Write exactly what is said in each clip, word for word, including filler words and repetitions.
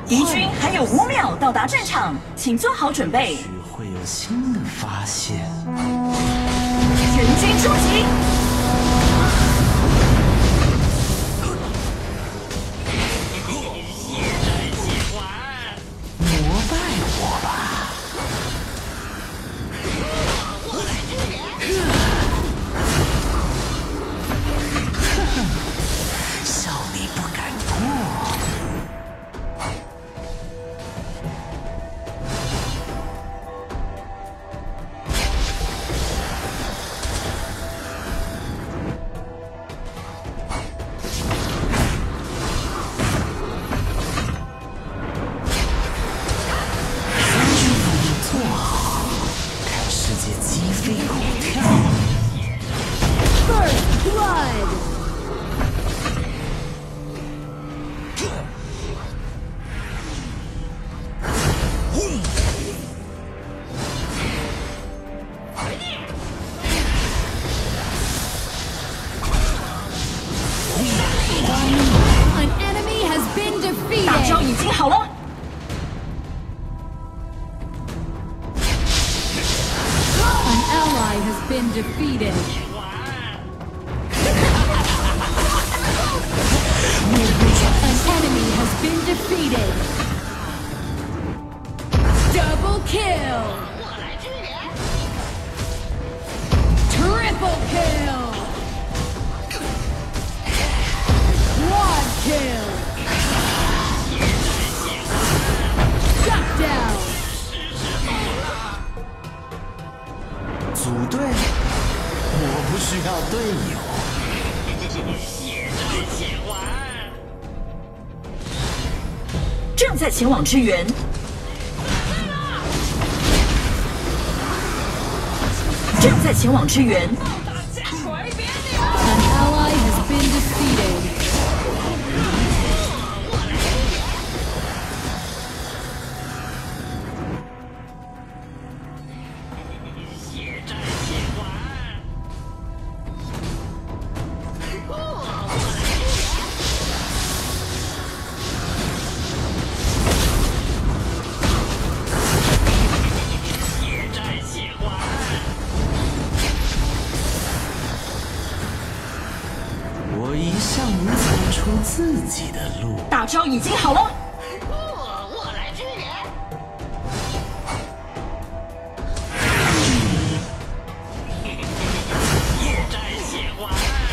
敌军还有五秒到达战场，请做好准备。 也许会有新的发现。 全军出击！ 膜拜我吧！笑你不敢过。 大招已经好了。 An ally has been defeated. An enemy has been defeated. Double kill. Triple kill. Quad kill. Shut down. 组队，我不需要队友。 正在前往支援。正在前往支援。 An ally has been defeated. 出自己的路。 大招已经好了。 我来支援。夜战血环。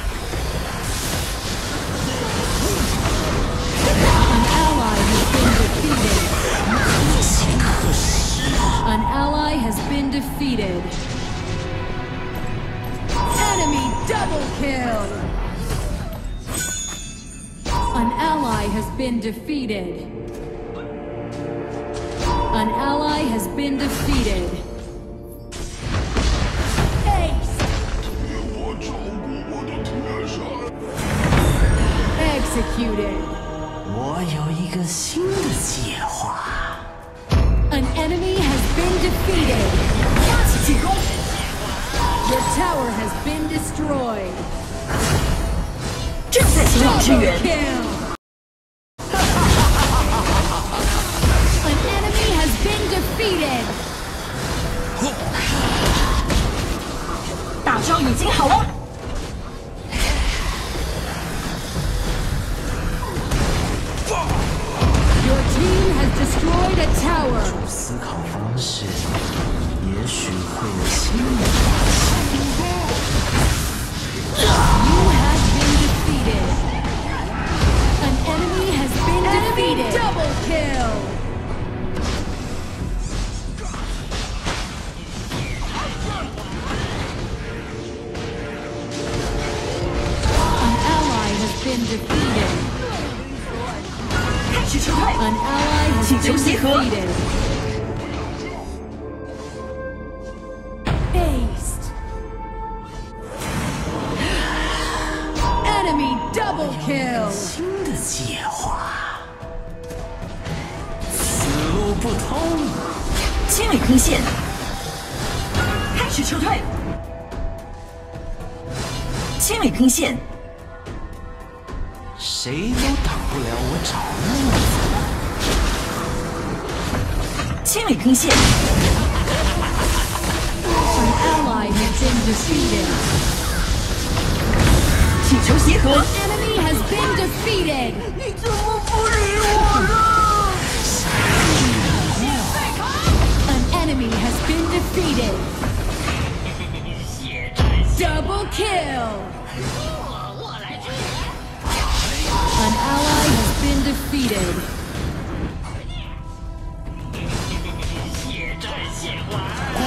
An ally has been defeated. Enemy double kill. An ally has been defeated. An ally has been defeated. Ace. Executed. 我有一个新的计划。 An enemy has been defeated. 发起进攻。 Your tower has been destroyed. 正在前往支援。 An enemy has been defeated. 大招已经好了。 Your team has destroyed a tower. 思考方式，也许会有新的发现。 You have been defeated. An enemy has been defeated. Double kill. An ally has been defeated. 开始撤退。 An ally has been defeated. Aced. Enemy double kill. 新的计划，思路不通。 清理坑线。开始撤退。清理坑线。 谁都挡不了我找路子。 清理兵线， An ally has been defeated. 请求协和。 An enemy has been defeated. 你怎么不理我了？ An enemy has been defeated. 血战血 Double kill. 我我来支援。 An ally has been defeated. 血战血还。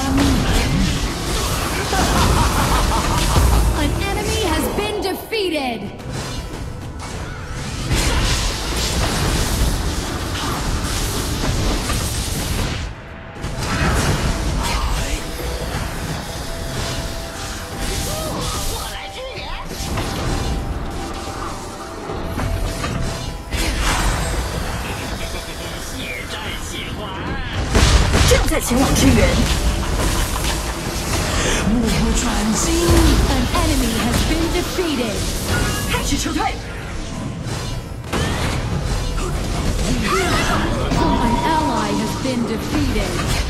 An enemy has been defeated. “正在前往支援。 目不转睛。 An enemy has been defeated. 开始撤退， An ally has been defeated.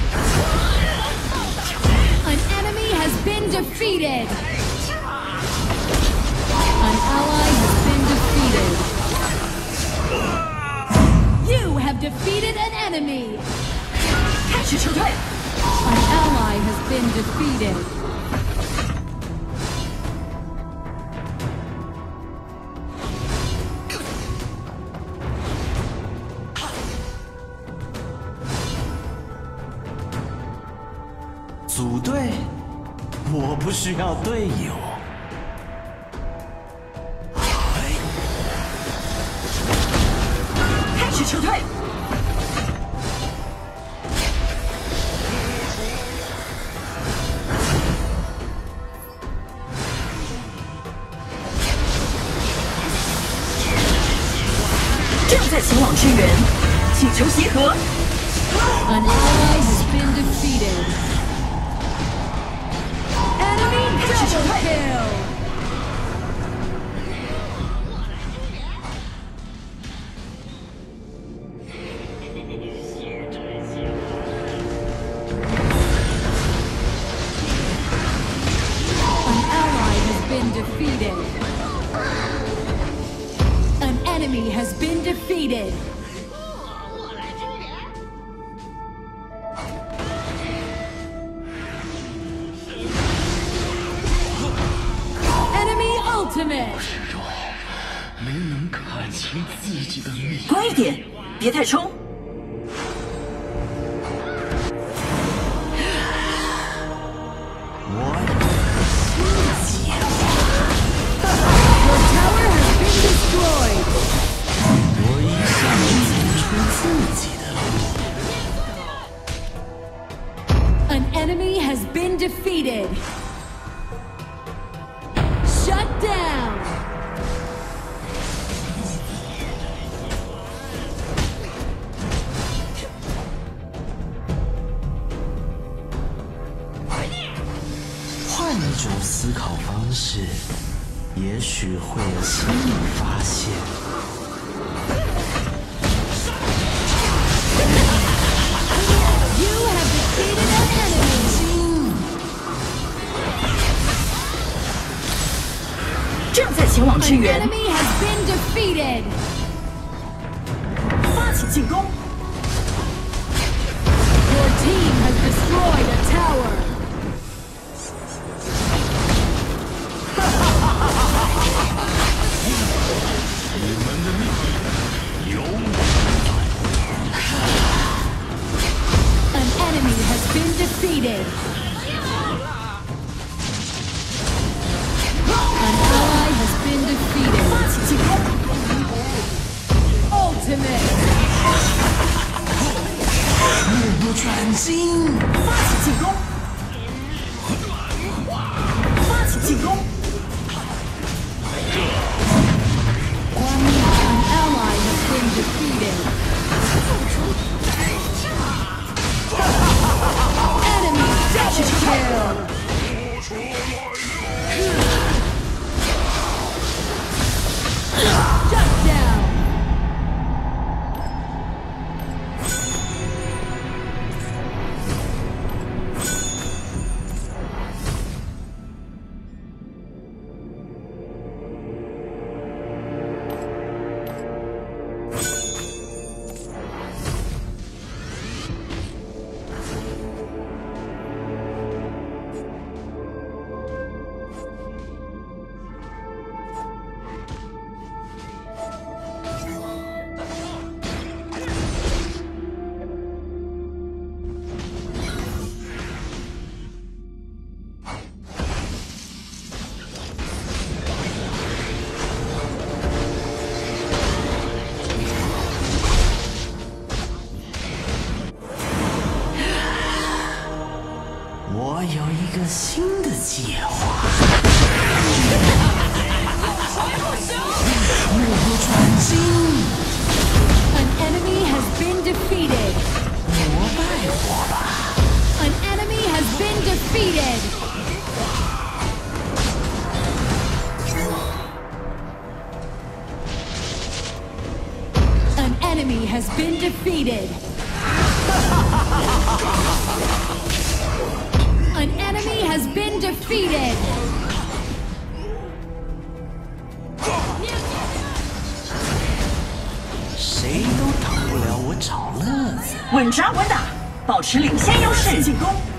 An enemy has been defeated. An ally has been defeated. You have defeated an enemy. 开始撤退， An ally has been defeated. 组队，我不需要队友。 开始撤退， 正在前往支援，请求协和。 An ally has been defeated. Enemy double kill. An ally has been defeated. An enemy has been defeated. 我来支援。 Enemy ultimate. 没能看清自己的命。 乖一点，别太冲。 我 Your tower has been destroyed. 我已想走出自己的路。 An enemy has been defeated. Shut down. 换一种思考方式，也许会有新的发现。 You have defeated an enemy. 正在前往支 An 援， enemy has been defeated. 发起进攻， Your team has destroyed a tower. 有 An enemy has been defeated. An ally has been defeated. 发起进攻， Ultimate. 目不转睛。 发起进攻，发起进攻， An ally has been defeated. Enemy double kill. Shut down. 个新的计划。目不转睛。 An enemy has been defeated. 膜拜我吧。 An enemy has been defeated. An enemy has been defeated. An enemy has been defeated. 谁都挡不了我找乐子。 稳扎稳打，保持领先优势，进攻。